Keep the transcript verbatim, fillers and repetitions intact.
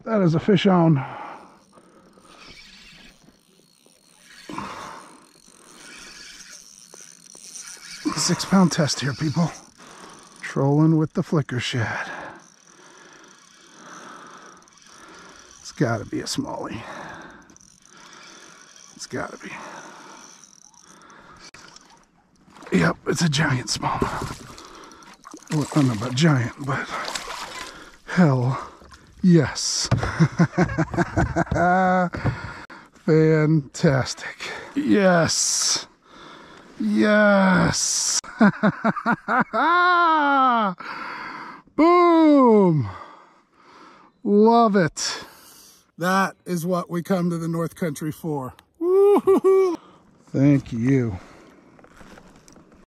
That is a fish on. Six pound test here, people. Trolling with the flicker shad. It's gotta be a smallie. It's gotta be. Yep, it's a giant smallmouth. Well, I don't know about giant, but hell yes. Fantastic. Yes. Yes. Boom. Love it. That is what we come to the North Country for. Woo-hoo-hoo. Thank you.